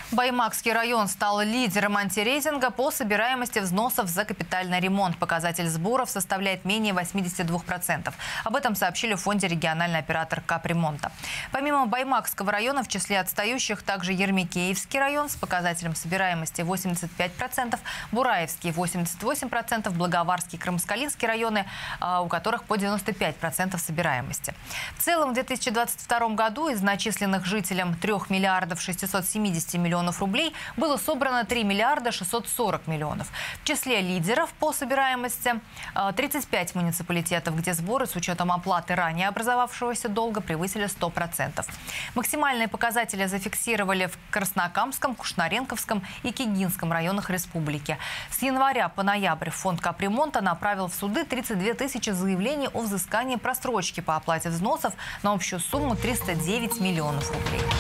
Баймакский район стал лидером антирейтинга по собираемости взносов за капитальный ремонт. Показатель сборов составляет менее 82%. Об этом сообщили в фонде региональный оператор капремонта. Помимо Баймакского района, в числе отстающих также Ермекеевский район с показателем собираемости 85%, Бураевский 88%, Благоварский, Крымскалинский районы, у которых по 95% собираемости. В целом в 2022 году из начисленных жителям 3 миллиардов 670 миллионов рублей было собрано 3 миллиарда 640 миллионов. В числе лидеров по собираемости 35 муниципалитетов, где сборы с учетом оплаты ранее образовавшегося долга превысили 100%. Максимальные показатели зафиксировали в Краснокамском, Кушнаренковском и Кигинском районах республики. С января по ноябрь фонд капремонта направил в суды 32 тысячи заявлений о взыскании просрочки по оплате взносов на общую сумму 309 миллионов рублей.